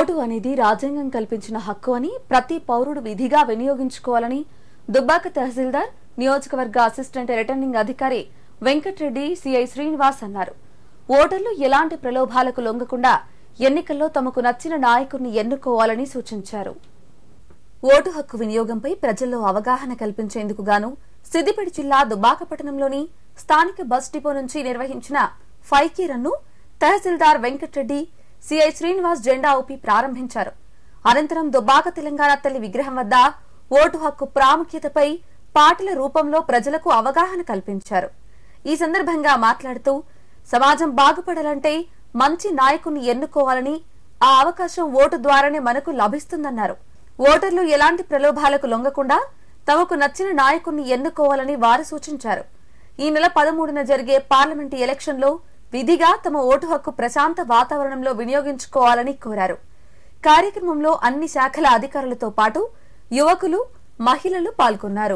Vote అనేది రాజ్యాంగం కల్పించిన హక్కు అని ప్రతి పౌరుడు విధిగా వినియోగించుకోవాలని దుబ్బాక తహసీల్దార్ నియోజకవర్గ అసిస్టెంట్ రిటర్నింగ్ అధికారి వెంకటరెడ్డి సిఐ శ్రీనివాస్ అన్నారు. ఓటర్లు ఎలాంటి ప్రలోభాలకు లొంగకుండా ఎన్నికల్లో తమకు నచ్చిన నాయకుడిని ఎన్నుకోవాలని సూచించారు. ఓటు హక్కు వినియోగంపై ప్రజల్లో అవగాహన కల్పించేందుకు గాను సిద్దిపేట జిల్లా దుబ్బాక పట్టణంలోని స్థానిక బస్ డిపో నుంచి నిర్వహించిన 5K రన్ను తహసీల్దార్ వెంకటరెడ్డి సిఐ శ్రీనివాస్ జెండా ఊపి ప్రారంభించారు. అనంతరం దుబ్బాక తెలంగాణ తల్లి విగ్రహం వద్ద ఓటు హక్కు ప్రాముఖ్యతపై పాటల రూపంలో ప్రజలకు అవగాహన కల్పించారు. ఈ సందర్భంగా మాట్లాడుతూ సమాజం బాగుపడాలంటే మంచి నాయకుడిని ఎన్నుకోవాలని, ఆ అవకాశం ఓటు ద్వారానే మనకు లభిస్తుందన్నారు. ఓటర్లు ఎలాంటి ప్రలోభాలకు లొంగకుండా తమకు నచ్చిన నాయకుడిని ఎన్నుకోవాలని వారు సూచించారు. ఈ నెల 13న జరిగే పార్లమెంటు ఎలక్షన్లో విధిగా తమ ఓటు హక్కు ప్రశాంత వాతావరణంలో వినియోగించుకోవాలని కోరారు. కార్యక్రమంలో అన్ని శాఖల అధికారులతో పాటు యువకులు, మహిళలు పాల్గొన్నారు.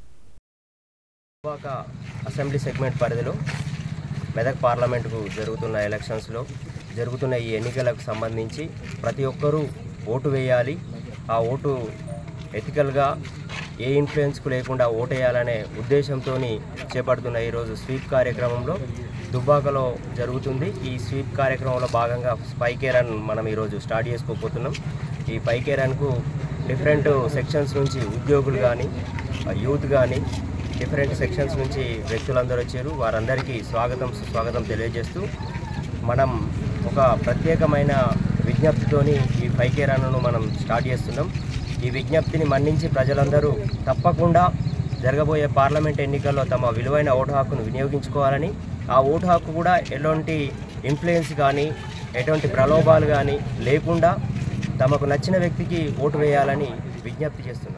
అసెంబ్లీ సెగ్మెంట్ పరిధిలో మెదక్ పార్లమెంటుకు జరుగుతున్న ఎలక్షన్స్లో జరుగుతున్న ఈ ఎన్నికలకు సంబంధించి ప్రతి ఒక్కరూ ఓటు వేయాలి. ఆ ఓటు ఎథికల్గా ఏ ఇన్ఫ్లుయెన్స్కు లేకుండా ఓటేయాలనే ఉద్దేశంతో చేపడుతున్న ఈరోజు స్వీప్ కార్యక్రమంలో దుబ్బాకలో జరుగుతుంది. ఈ స్వీప్ కార్యక్రమంలో భాగంగా 5K రన్ మనం ఈరోజు స్టార్ట్ చేసుకోబోతున్నాం. ఈ 5K రన్కు డిఫరెంట్ సెక్షన్స్ నుంచి ఉద్యోగులు కానీ, యూత్ కానీ, డిఫరెంట్ సెక్షన్స్ నుంచి వ్యక్తులందరూ వచ్చారు. వారందరికీ సుస్వాగతం తెలియజేస్తూ మనం ఒక ప్రత్యేకమైన విజ్ఞప్తితోని ఈ 5K రన్ను మనం స్టార్ట్ చేస్తున్నాం. ఈ విజ్ఞప్తిని మన్నించి ప్రజలందరూ తప్పకుండా జరగబోయే పార్లమెంట్ ఎన్నికల్లో తమ విలువైన ఓటు హక్కును వినియోగించుకోవాలని, ఆ ఓటు హక్కు కూడా ఎలాంటి ఇన్ఫ్లుయెన్స్ కానీ, ఎటువంటి ప్రలోభాలు కానీ లేకుండా తమకు నచ్చిన వ్యక్తికి ఓటు వేయాలని విజ్ఞప్తి చేస్తున్నాం.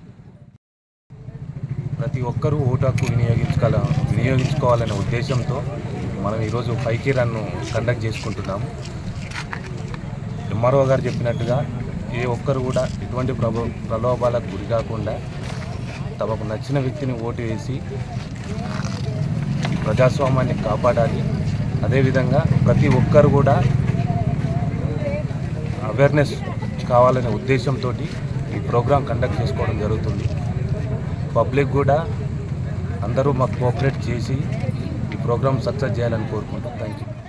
ప్రతి ఒక్కరూ ఓటు హక్కు వినియోగించుకోవాలనే ఉద్దేశంతో మనం ఈరోజు 5K రన్ను కండక్ట్ చేసుకుంటున్నాము. ఎంఆర్ఓ గారు చెప్పినట్టుగా ఏ ఒక్కరు కూడా ఎటువంటి ప్రలోభాలకు గురి కాకుండా తమకు నచ్చిన వ్యక్తిని ఓటు వేసి ప్రజాస్వామ్యాన్ని కాపాడాలి. అదేవిధంగా ప్రతి ఒక్కరు కూడా అవేర్నెస్ కావాలనే ఉద్దేశంతో ఈ ప్రోగ్రాం కండక్ట్ చేసుకోవడం జరుగుతుంది. పబ్లిక్ కూడా అందరూ మాకు కోఆపరేట్ చేసి ఈ ప్రోగ్రాం సక్సెస్ చేయాలని కోరుకుంటాం. Thank you.